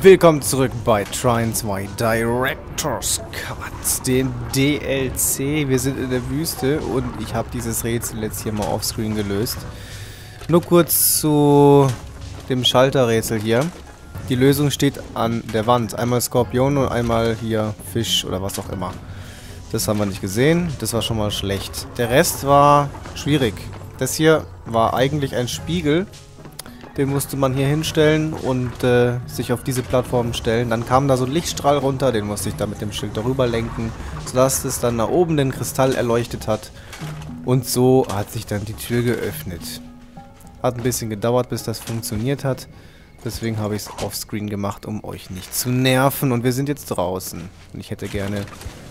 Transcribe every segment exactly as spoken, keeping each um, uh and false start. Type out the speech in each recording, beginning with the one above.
Willkommen zurück bei Trine zwei Director's Cut, den D L C. Wir sind in der Wüste und ich habe dieses Rätsel jetzt hier mal offscreen gelöst. Nur kurz zu dem Schalterrätsel hier. Die Lösung steht an der Wand. Einmal Skorpion und einmal hier Fisch oder was auch immer. Das haben wir nicht gesehen. Das war schon mal schlecht. Der Rest war schwierig. Das hier war eigentlich ein Spiegel. Den musste man hier hinstellen und äh, sich auf diese Plattform stellen. Dann kam da so ein Lichtstrahl runter, den musste ich da mit dem Schild darüber lenken, sodass es dann nach oben den Kristall erleuchtet hat. Und so hat sich dann die Tür geöffnet. Hat ein bisschen gedauert, bis das funktioniert hat. Deswegen habe ich es offscreen gemacht, um euch nicht zu nerven. Und wir sind jetzt draußen. Und ich hätte gerne...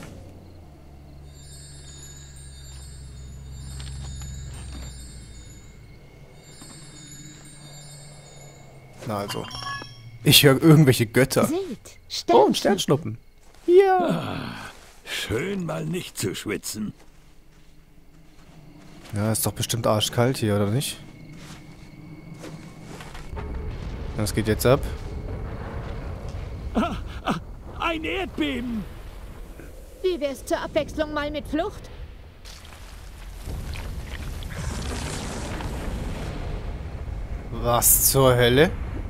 Na also. Ich höre irgendwelche Götter. Seht, Oh, ein Sternschnuppen. Ja. Ah, schön mal nicht zu schwitzen. Ja, ist doch bestimmt arschkalt hier, oder nicht? Was geht jetzt ab? Ah, ah, ein Erdbeben! Wie wär's zur Abwechslung mal mit Flucht? Was zur Hölle?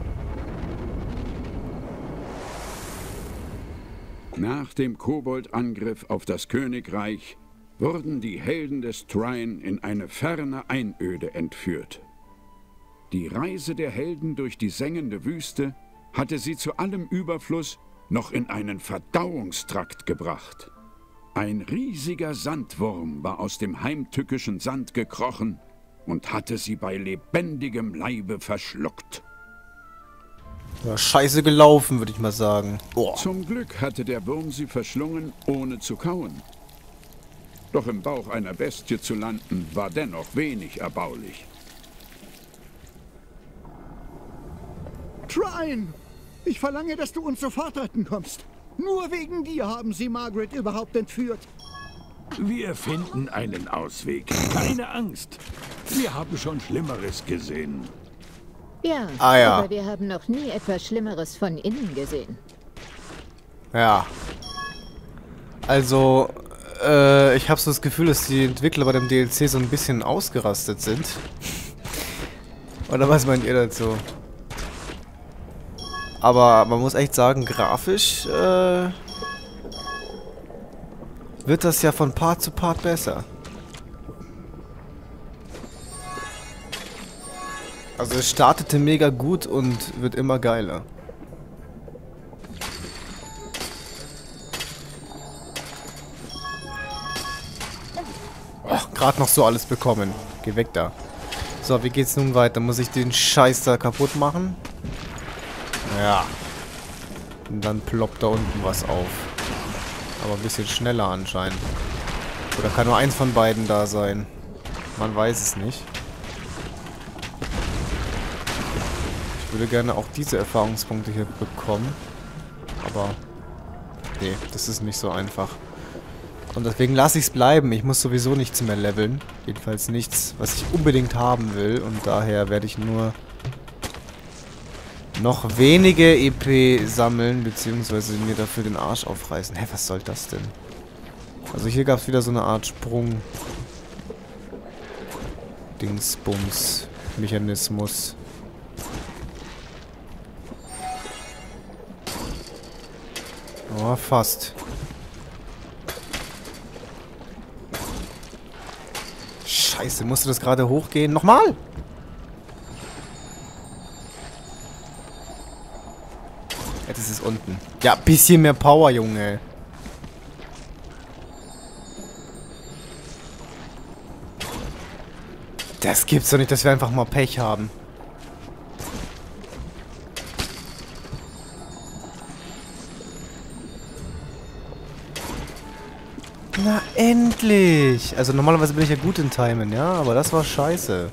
Nach dem Koboldangriff auf das Königreich wurden die Helden des Trine in eine ferne Einöde entführt. Die Reise der Helden durch die sengende Wüste hatte sie zu allem Überfluss noch in einen Verdauungstrakt gebracht. Ein riesiger Sandwurm war aus dem heimtückischen Sand gekrochen und hatte sie bei lebendigem Leibe verschluckt. Ja, scheiße gelaufen, würde ich mal sagen. Boah. Zum Glück hatte der Wurm sie verschlungen, ohne zu kauen. Doch im Bauch einer Bestie zu landen, war dennoch wenig erbaulich. Trine! Ich verlange, dass du uns sofort retten kommst. Nur wegen dir haben sie Margaret überhaupt entführt. Wir finden einen Ausweg. Keine Angst. Wir haben schon Schlimmeres gesehen. Ja, Ah, ja. aber wir haben noch nie etwas Schlimmeres von innen gesehen. Ja. Also, äh, ich habe so das Gefühl, dass die Entwickler bei dem D L C so ein bisschen ausgerastet sind. Oder was meint ihr dazu? Aber man muss echt sagen, grafisch äh, wird das ja von Part zu Part besser. Also es startete mega gut und wird immer geiler. Oh, gerade noch so alles bekommen. Geh weg da. So, wie geht's nun weiter? Muss ich den Scheiß da kaputt machen? Ja. Und dann ploppt da unten was auf. Aber ein bisschen schneller anscheinend. Oder kann nur eins von beiden da sein? Man weiß es nicht. Ich würde gerne auch diese Erfahrungspunkte hier bekommen. Aber nee, das ist nicht so einfach. Und deswegen lasse ich es bleiben. Ich muss sowieso nichts mehr leveln. Jedenfalls nichts, was ich unbedingt haben will. Und daher werde ich nur noch wenige E P sammeln, beziehungsweise mir dafür den Arsch aufreißen. Hä, was soll das denn? Also hier gab es wieder so eine Art Sprung. Dingsbums. Mechanismus. Oh, fast. Scheiße, musste das gerade hochgehen? Nochmal! Jetzt ist es unten. Ja, bisschen mehr Power, Junge. Das gibt's doch nicht, dass wir einfach mal Pech haben. Na, endlich! Also normalerweise bin ich ja gut in Timen, ja, aber das war scheiße.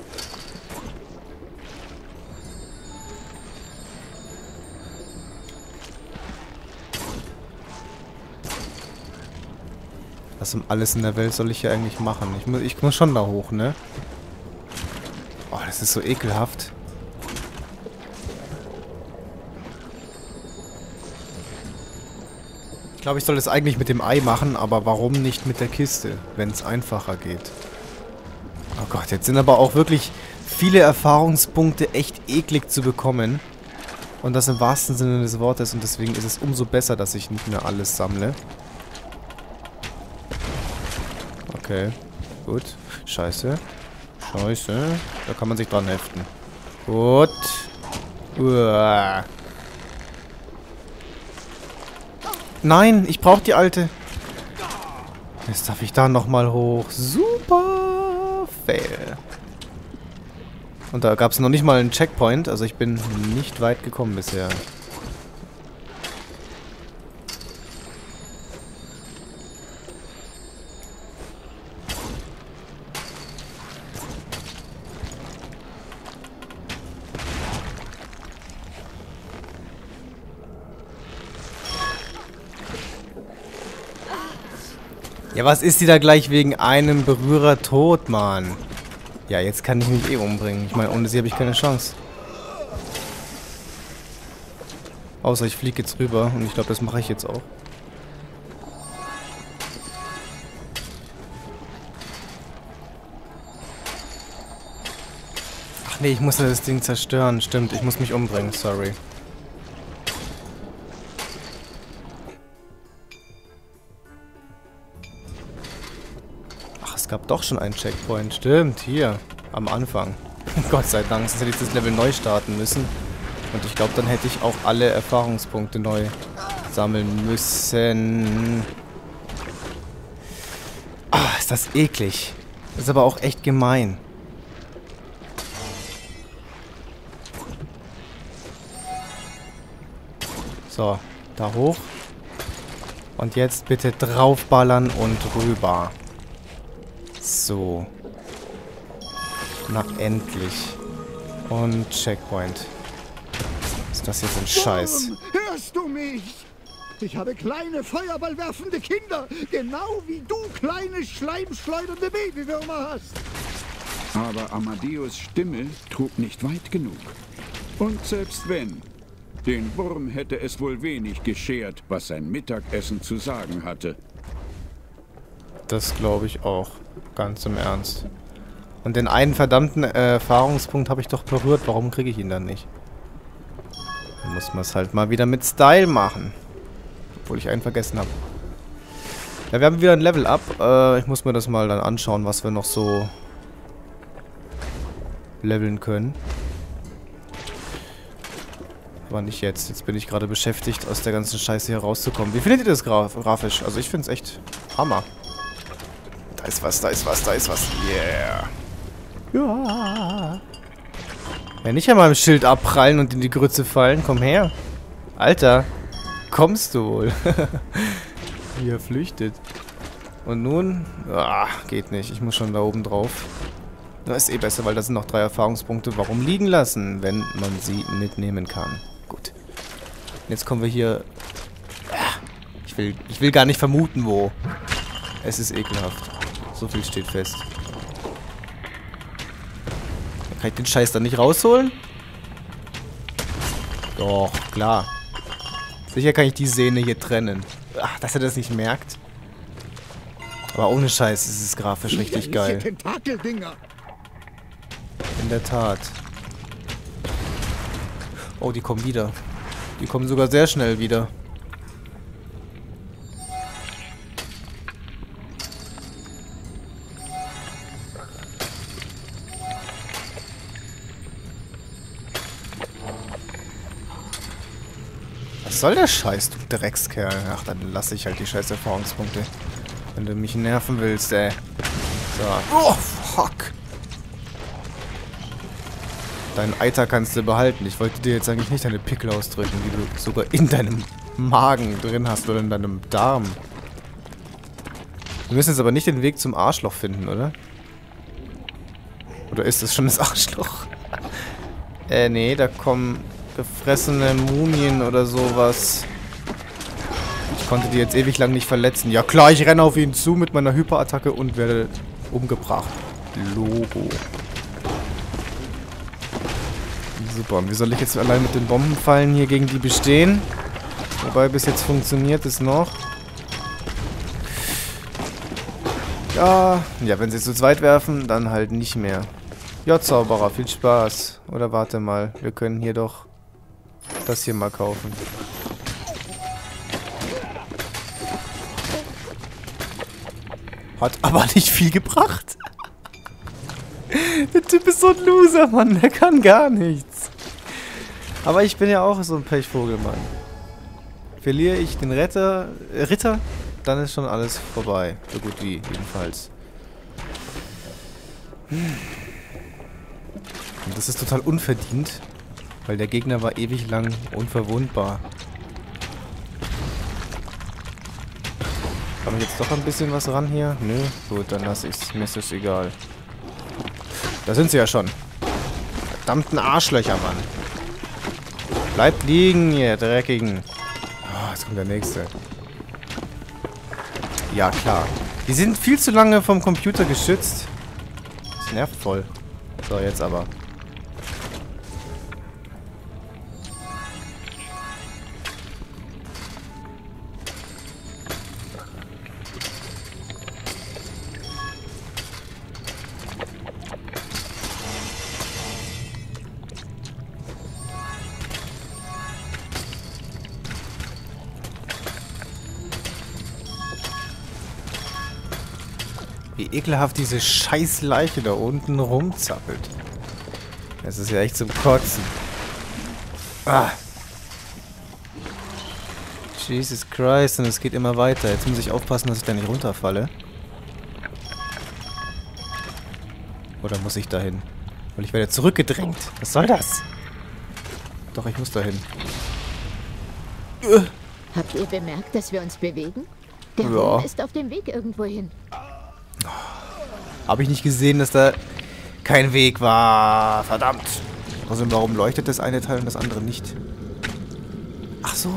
Was um alles in der Welt soll ich hier eigentlich machen? Ich muss, ich muss schon da hoch, ne? Oh, das ist so ekelhaft. Ich glaube, ich soll es eigentlich mit dem Ei machen, aber warum nicht mit der Kiste, wenn es einfacher geht? Oh Gott, jetzt sind aber auch wirklich viele Erfahrungspunkte echt eklig zu bekommen. Und das im wahrsten Sinne des Wortes. Und deswegen ist es umso besser, dass ich nicht mehr alles sammle. Okay, gut. Scheiße. Scheiße. Da kann man sich dran heften. Gut. Uah. Nein, ich brauche die alte. Jetzt darf ich da nochmal hoch. Super. Fail. Und da gab es noch nicht mal einen Checkpoint. Also ich bin nicht weit gekommen bisher. Ja, was ist die da gleich wegen einem Berührer tot, Mann? Ja, jetzt kann ich mich eh umbringen. Ich meine, ohne sie habe ich keine Chance. Außer ich fliege jetzt rüber und ich glaube, das mache ich jetzt auch. Ach nee, ich muss ja das Ding zerstören. Stimmt, ich muss mich umbringen. Sorry. Es gab doch schon einen Checkpoint. Stimmt, hier. Am Anfang. Gott sei Dank, sonst hätte ich das Level neu starten müssen. Und ich glaube, dann hätte ich auch alle Erfahrungspunkte neu sammeln müssen. Ah, ist das eklig. Das ist aber auch echt gemein. So, da hoch. Und jetzt bitte draufballern und rüber. So. Na, endlich. Und Checkpoint. Ist das jetzt ein Scheiß? Wurm, hörst du mich? Ich habe kleine feuerballwerfende Kinder. Genau wie du kleine schleimschleudernde Babywürmer hast. Aber Amadeus' Stimme trug nicht weit genug. Und selbst wenn, den Wurm hätte es wohl wenig geschert, was sein Mittagessen zu sagen hatte. Das glaube ich auch. Ganz im Ernst. Und den einen verdammten äh, Erfahrungspunkt habe ich doch berührt. Warum kriege ich ihn dann nicht? Dann muss man es halt mal wieder mit Style machen. Obwohl ich einen vergessen habe. Ja, wir haben wieder ein Level Up. Äh, ich muss mir das mal dann anschauen, was wir noch so leveln können. Aber nicht jetzt. Jetzt bin ich gerade beschäftigt, aus der ganzen Scheiße hier rauszukommen. Wie findet ihr das graf grafisch? Also ich finde es echt Hammer. Da ist was, da ist was, da ist was. Yeah. Ja. Ja, nicht einmal im Schild abprallen und in die Grütze fallen. Komm her. Alter. Kommst du wohl? Wie er flüchtet. Und nun? Ah, geht nicht. Ich muss schon da oben drauf. Das ist eh besser, weil da sind noch drei Erfahrungspunkte. Warum liegen lassen, wenn man sie mitnehmen kann? Gut. Jetzt kommen wir hier... Ich will, ich will gar nicht vermuten, wo. Es ist ekelhaft. So viel steht fest. Kann ich den Scheiß dann nicht rausholen? Doch, klar. Sicher kann ich die Sehne hier trennen. Ach, dass er das nicht merkt. Aber ohne Scheiß ist es grafisch richtig geil. Tentakeldinger. In der Tat. Oh, die kommen wieder. Die kommen sogar sehr schnell wieder. Was soll der Scheiß, du Dreckskerl? Ach, dann lasse ich halt die scheiß Erfahrungspunkte. Wenn du mich nerven willst, ey. So. Oh, fuck. Dein Eiter kannst du behalten. Ich wollte dir jetzt eigentlich nicht deine Pickel ausdrücken, die du sogar in deinem Magen drin hast oder in deinem Darm. Wir müssen jetzt aber nicht den Weg zum Arschloch finden, oder? Oder ist das schon das Arschloch? äh, nee, da kommen gefressene Mumien oder sowas. Ich konnte die jetzt ewig lang nicht verletzen. Ja klar, ich renne auf ihn zu mit meiner Hyperattacke und werde umgebracht. Logo. Super, und wie soll ich jetzt allein mit den Bombenfallen hier gegen die bestehen? Wobei, bis jetzt funktioniert es noch. Ja, ja, wenn sie zu zweit werfen, dann halt nicht mehr. Ja, Zauberer, viel Spaß. Oder warte mal, wir können hier doch das hier mal kaufen. Hat aber nicht viel gebracht. Der Typ ist so ein Loser, Mann. Der kann gar nichts. Aber ich bin ja auch so ein Pechvogel, Mann. Verliere ich den Retter, äh, Ritter, dann ist schon alles vorbei. So gut wie, jedenfalls. Hm. Und das ist total unverdient, weil der Gegner war ewig lang unverwundbar. Kann ich jetzt doch ein bisschen was ran hier? Nö, gut, dann lasse ich's. Mir ist es egal. Da sind sie ja schon. Verdammten Arschlöcher, Mann. Bleibt liegen, ihr Dreckigen. Oh, jetzt kommt der nächste. Ja, klar. Die sind viel zu lange vom Computer geschützt. Das nervt voll. So, jetzt aber. Wie ekelhaft diese scheiß Leiche da unten rumzappelt. Das ist ja echt zum Kotzen. Ah. Jesus Christ, und es geht immer weiter. Jetzt muss ich aufpassen, dass ich da nicht runterfalle. Oder muss ich dahin? Weil ich werde zurückgedrängt. Was soll das? Doch, ich muss dahin. Habt ihr bemerkt, dass wir uns bewegen? Der Ja. Wurm ist auf dem Weg irgendwo hin. Habe ich nicht gesehen, dass da kein Weg war. Verdammt. Also warum leuchtet das eine Teil und das andere nicht? Ach so.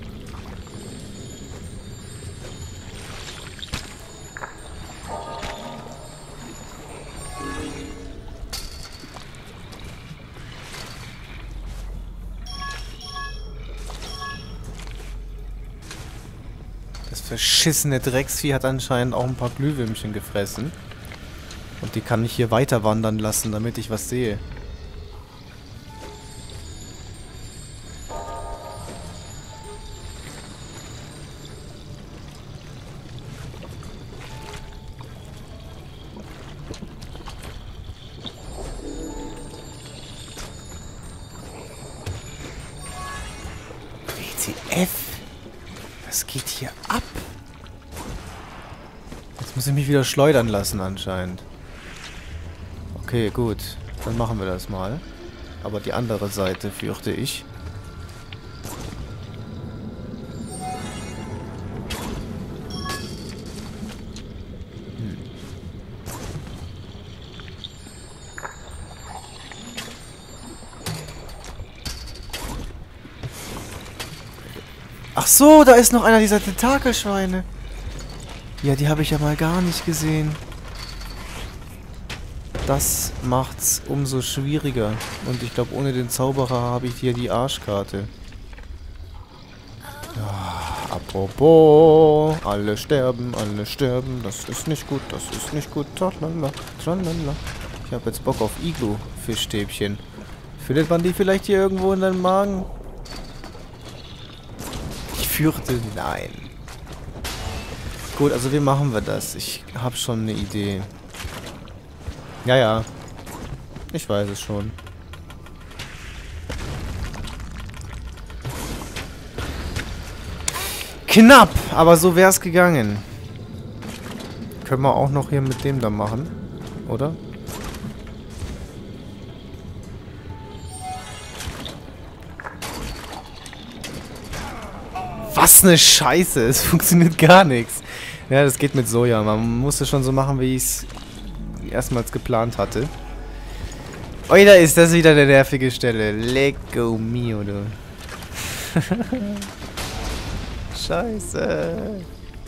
Das verschissene Drecksvieh hat anscheinend auch ein paar Glühwürmchen gefressen. Und die kann ich hier weiter wandern lassen, damit ich was sehe. W T F? Was geht hier ab? Jetzt muss ich mich wieder schleudern lassen anscheinend. Okay, gut. Dann machen wir das mal. Aber die andere Seite fürchte ich. Hm. Ach so, da ist noch einer dieser Tentakelschweine. Ja, die habe ich ja mal gar nicht gesehen. Das macht's umso schwieriger. Und ich glaube, ohne den Zauberer habe ich hier die Arschkarte. Ja, apropos. Alle sterben, alle sterben. Das ist nicht gut, das ist nicht gut. Tralala, tralala. Ich habe jetzt Bock auf Iglu-Fischstäbchen. Findet man die vielleicht hier irgendwo in deinem Magen? Ich fürchte, nein. Gut, also wie machen wir das? Ich habe schon eine Idee. Ja, ja. Ich weiß es schon. Knapp, aber so wär's gegangen. Können wir auch noch hier mit dem da machen, oder? Was eine Scheiße, es funktioniert gar nichts. Ja, das geht mit Soja. Man muss es schon so machen, wie ich es erstmals geplant hatte. Ui, da ist das wieder eine nervige Stelle. Lego mio, du. Scheiße.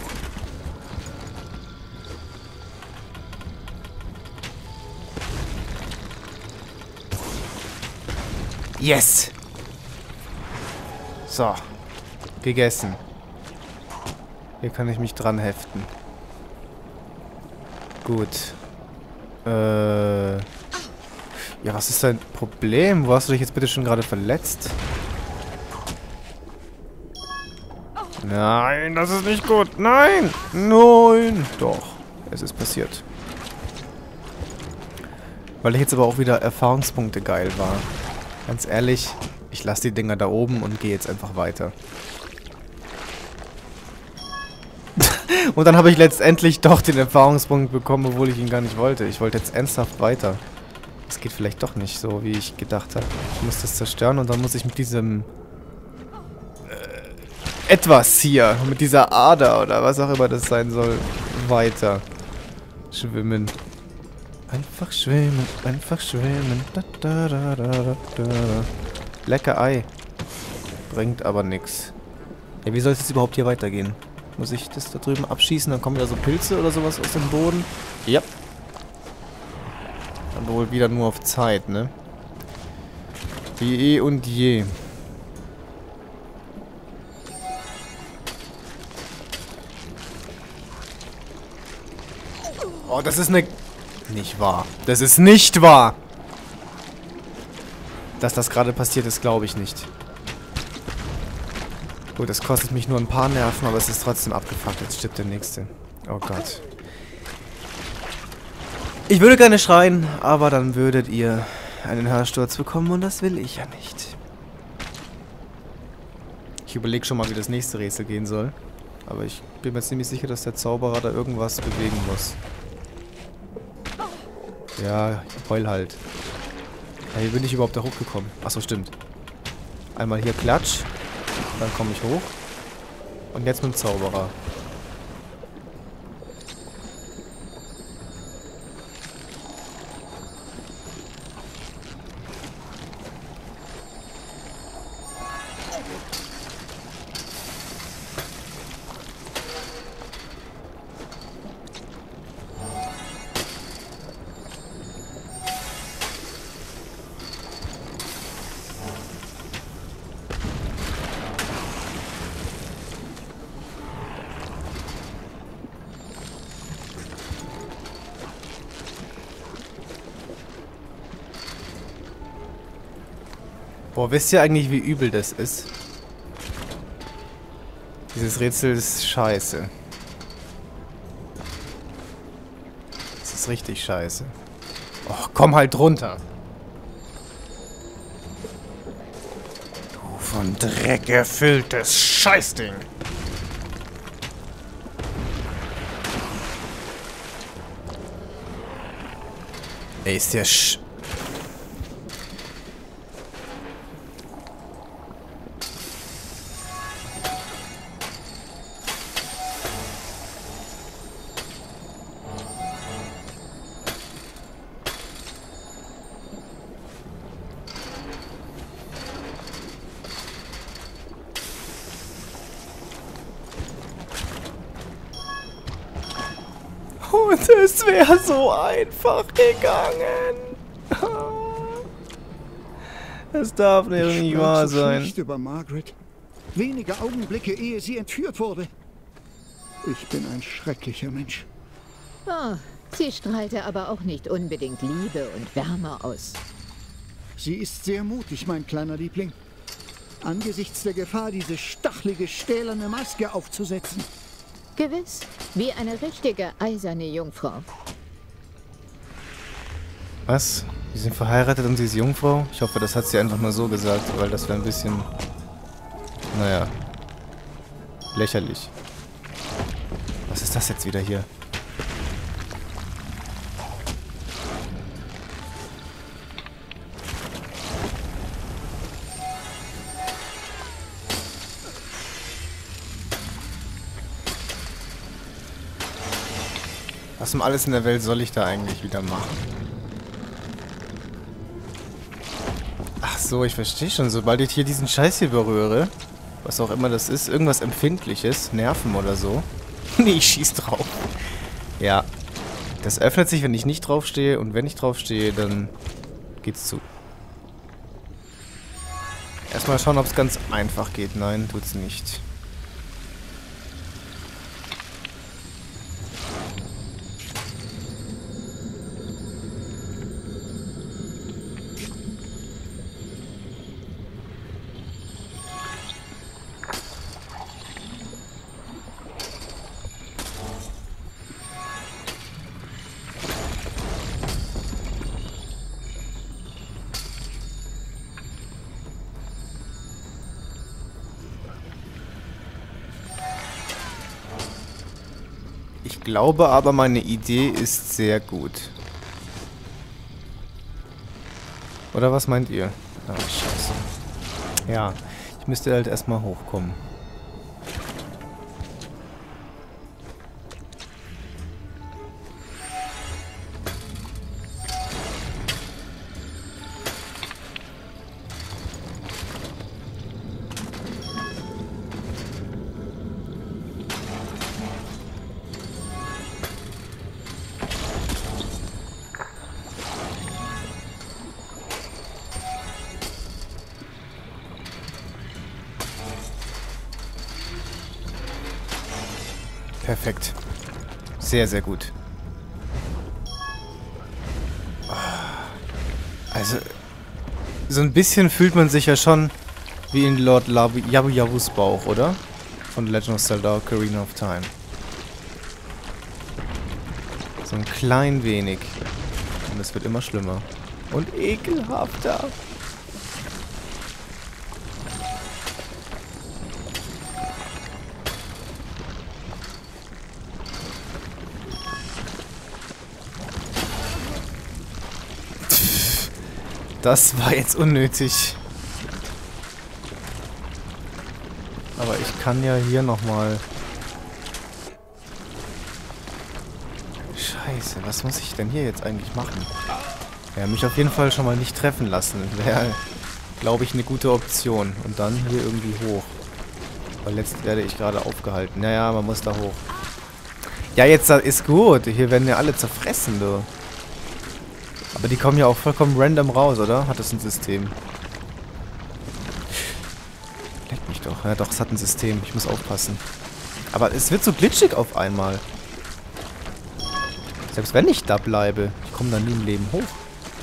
Yes. So. Gegessen. Hier kann ich mich dran heften. Gut. Äh... Ja, was ist dein Problem? Wo hast du dich jetzt bitte schon gerade verletzt? Nein, das ist nicht gut. Nein! Nein! Doch, es ist passiert. Weil ich jetzt aber auch wieder Erfahrungspunkte geil war. Ganz ehrlich, ich lasse die Dinger da oben und gehe jetzt einfach weiter. Und dann habe ich letztendlich doch den Erfahrungspunkt bekommen, obwohl ich ihn gar nicht wollte. Ich wollte jetzt ernsthaft weiter. Das geht vielleicht doch nicht so, wie ich gedacht habe. Ich muss das zerstören und dann muss ich mit diesem... Äh, etwas hier, mit dieser Ader oder was auch immer das sein soll, weiter schwimmen. Einfach schwimmen, einfach schwimmen. Da, da, da, da, da, da. Lecker Ei. Bringt aber nichts. Ja, wie soll es jetzt überhaupt hier weitergehen? Muss ich das da drüben abschießen? Dann kommen wieder so Pilze oder sowas aus dem Boden? Ja. Aber wohl wieder nur auf Zeit, ne? Wie eh und je. Oh, das ist eine... Nicht wahr. Das ist nicht wahr! Dass das gerade passiert ist, glaube ich nicht. Gut, das kostet mich nur ein paar Nerven, aber es ist trotzdem abgefuckt. Jetzt stirbt der Nächste. Oh Gott. Ich würde gerne schreien, aber dann würdet ihr einen Hörsturz bekommen und das will ich ja nicht. Ich überlege schon mal, wie das nächste Rätsel gehen soll. Aber ich bin mir ziemlich sicher, dass der Zauberer da irgendwas bewegen muss. Ja, heul halt. Ja, wie bin ich überhaupt da hochgekommen? Achso, stimmt. Einmal hier Klatsch. Dann komme ich hoch. Und jetzt mit dem Zauberer. Boah, wisst ihr eigentlich, wie übel das ist? Dieses Rätsel ist scheiße. Das ist richtig scheiße. Oh, komm halt runter. Du von Dreck erfülltes Scheißding. Ey, ist der Sch... Und es wäre so einfach gegangen. Es darf nicht wahr sein. Ich über Margaret. Wenige Augenblicke, ehe sie entführt wurde. Ich bin ein schrecklicher Mensch. Oh, sie strahlte aber auch nicht unbedingt Liebe und Wärme aus. Sie ist sehr mutig, mein kleiner Liebling. Angesichts der Gefahr, diese stachelige, stählerne Maske aufzusetzen. Gewiss, wie eine richtige eiserne Jungfrau. Was? Sie sind verheiratet und sie ist Jungfrau? Ich hoffe, das hat sie einfach nur so gesagt, weil das wäre ein bisschen... Naja. Lächerlich. Was ist das jetzt wieder hier? Was um alles in der Welt soll ich da eigentlich wieder machen? Ach so, ich verstehe schon. Sobald ich hier diesen Scheiß hier berühre, was auch immer das ist, irgendwas Empfindliches, Nerven oder so. Nee, ich schieß drauf. Ja. Das öffnet sich, wenn ich nicht draufstehe. Und wenn ich draufstehe, dann geht's zu. Erstmal schauen, ob es ganz einfach geht. Nein, tut's nicht. Ich glaube aber, meine Idee ist sehr gut. Oder was meint ihr? Ah, scheiße. Ja, ich müsste halt erstmal hochkommen. Perfekt. Sehr, sehr gut. Also, so ein bisschen fühlt man sich ja schon wie in Lord Yabu Yabus Bauch, oder? Von Legend of Zelda Ocarina of Time. So ein klein wenig. Und es wird immer schlimmer. Und ekelhafter. Das war jetzt unnötig. Aber ich kann ja hier nochmal... Scheiße, was muss ich denn hier jetzt eigentlich machen? Ja, mich auf jeden Fall schon mal nicht treffen lassen. Wäre, glaube ich, eine gute Option. Und dann hier irgendwie hoch. Weil jetzt werde ich gerade aufgehalten. Naja, man muss da hoch. Ja, jetzt ist gut. Hier werden ja alle zerfressen, du. Aber die kommen ja auch vollkommen random raus, oder? Hat das ein System? Leck mich doch. Ja doch, es hat ein System. Ich muss aufpassen. Aber es wird so glitschig auf einmal. Selbst wenn ich da bleibe. Ich komme da nie im Leben hoch.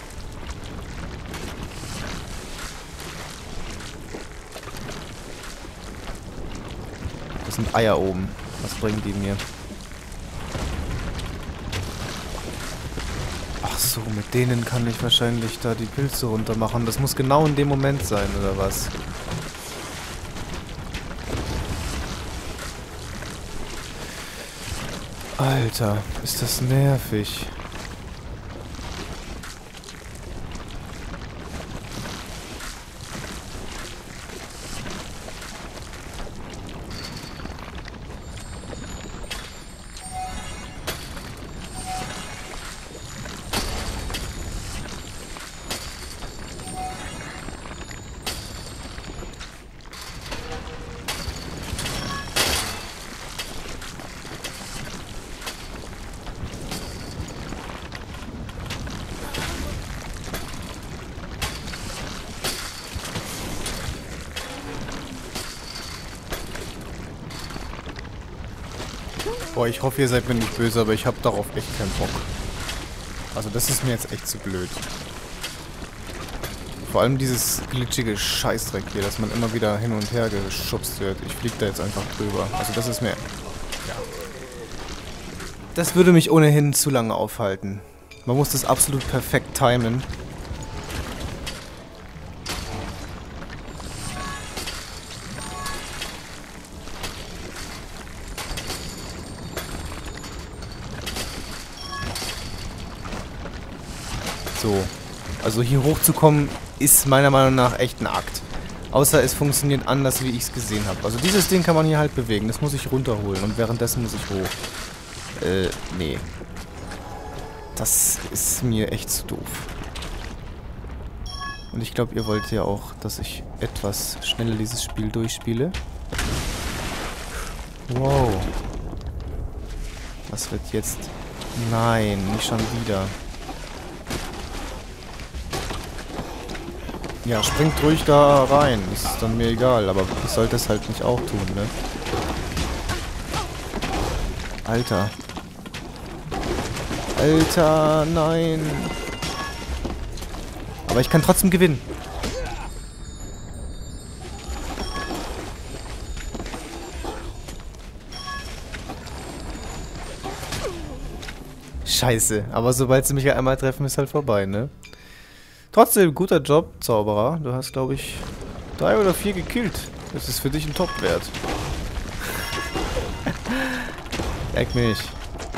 Das sind Eier oben. Was bringen die mir? So, mit denen kann ich wahrscheinlich da die Pilze runter machen. Das muss genau in dem Moment sein, oder was? Alter, ist das nervig. Boah, ich hoffe, ihr seid mir nicht böse, aber ich habe darauf echt keinen Bock. Also das ist mir jetzt echt zu blöd. Vor allem dieses glitschige Scheißdreck hier, dass man immer wieder hin und her geschubst wird. Ich fliege da jetzt einfach drüber. Also das ist mir... Ja. Das würde mich ohnehin zu lange aufhalten. Man muss das absolut perfekt timen. So. Also hier hochzukommen ist meiner Meinung nach echt ein Akt. Außer es funktioniert anders, wie ich es gesehen habe. Also dieses Ding kann man hier halt bewegen. Das muss ich runterholen und währenddessen muss ich hoch. Äh, nee. Das ist mir echt zu doof. Und ich glaube, ihr wollt ja auch, dass ich etwas schneller dieses Spiel durchspiele. Wow. Was wird jetzt... Nein, nicht schon wieder. Ja, springt ruhig da rein. Ist dann mir egal, aber ich sollte es halt nicht auch tun, ne? Alter. Alter, nein. Aber ich kann trotzdem gewinnen. Scheiße, aber sobald sie mich ja einmal treffen, ist halt vorbei, ne? Trotzdem, guter Job, Zauberer. Du hast, glaube ich, drei oder vier gekillt. Das ist für dich ein Top-Wert. Leck mich.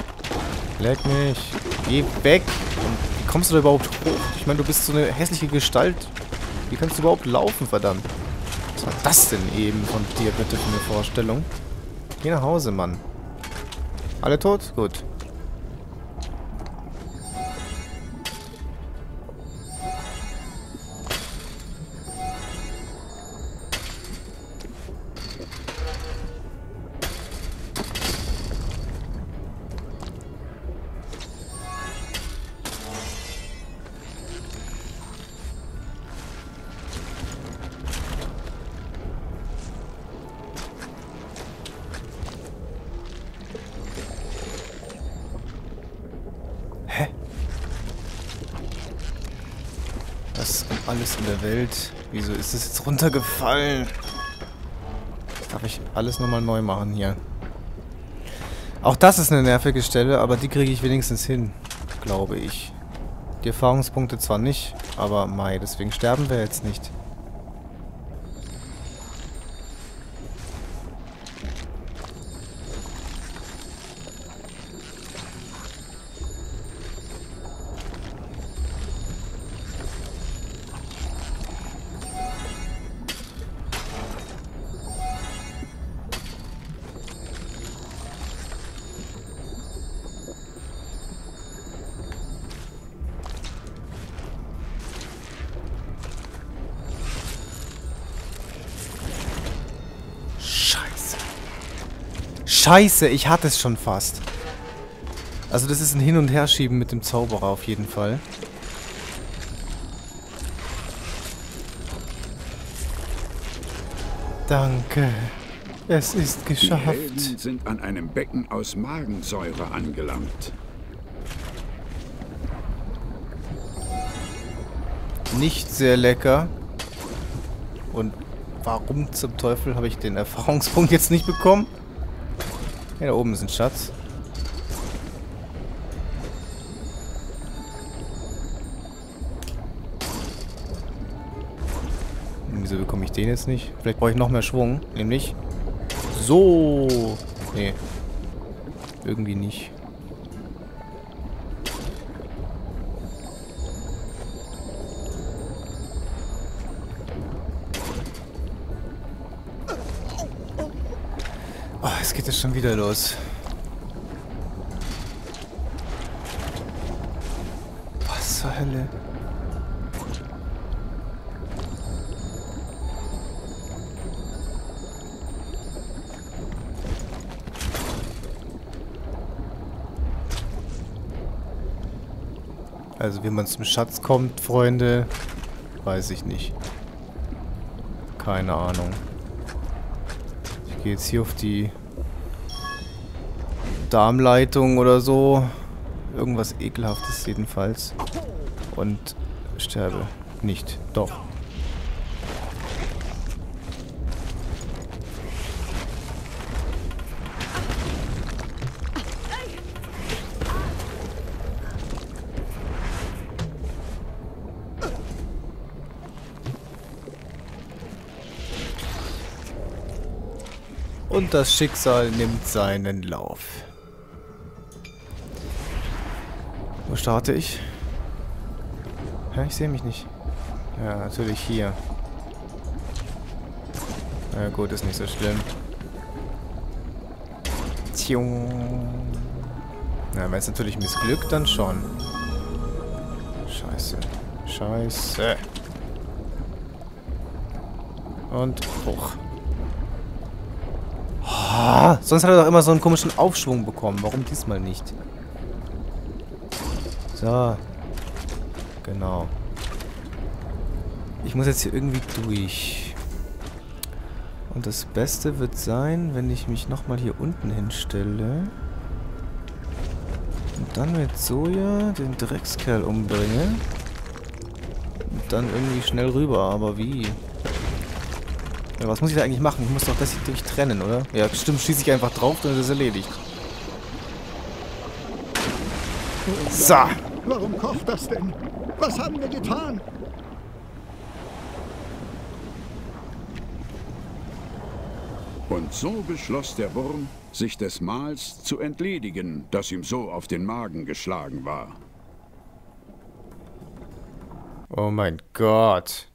Leck mich. Geh weg. Und wie kommst du da überhaupt hoch? Ich meine, du bist so eine hässliche Gestalt. Wie kannst du überhaupt laufen, verdammt? Was war das denn eben von dir, bitte, für eine Vorstellung? Geh nach Hause, Mann. Alle tot? Gut. Was um alles in der Welt? Wieso ist es jetzt runtergefallen? Darf ich alles nochmal neu machen hier? Auch das ist eine nervige Stelle, aber die kriege ich wenigstens hin, glaube ich. Die Erfahrungspunkte zwar nicht, aber mei, deswegen sterben wir jetzt nicht. Scheiße, ich hatte es schon fast. Also das ist ein Hin- und Herschieben mit dem Zauberer auf jeden Fall. Danke. Es ist geschafft. Die Helden sind an einem Becken aus Magensäure angelangt. Nicht sehr lecker. Und warum zum Teufel habe ich den Erfahrungspunkt jetzt nicht bekommen? Ja, da oben ist ein Schatz. Wieso bekomme ich den jetzt nicht? Vielleicht brauche ich noch mehr Schwung. Nämlich so. Nee. Irgendwie nicht. Oh, es geht jetzt schon wieder los. Was zur Hölle? Also wie man zum Schatz kommt, Freunde, weiß ich nicht. Keine Ahnung. Ich gehe jetzt hier auf die Darmleitung oder so. Irgendwas Ekelhaftes jedenfalls. Und sterbe. Nicht. Doch. Und das Schicksal nimmt seinen Lauf. Wo starte ich? Ja, ich sehe mich nicht. Ja, natürlich hier. Na ja, gut, ist nicht so schlimm. Tjung. Na, wenn es natürlich missglückt, dann schon. Scheiße. Scheiße. Und hoch. Ah, sonst hat er doch immer so einen komischen Aufschwung bekommen. Warum diesmal nicht? So. Genau. Ich muss jetzt hier irgendwie durch. Und das Beste wird sein, wenn ich mich nochmal hier unten hinstelle. Und dann mit Soja den Dreckskerl umbringe. Und dann irgendwie schnell rüber. Aber wie? Ja, was muss ich da eigentlich machen? Ich muss doch das hier durchtrennen, oder? Ja, stimmt, schieße ich einfach drauf, dann ist es erledigt. So. Warum kocht das denn? Was haben wir getan? Und so beschloss der Wurm, sich des Mahls zu entledigen, das ihm so auf den Magen geschlagen war. Oh mein Gott.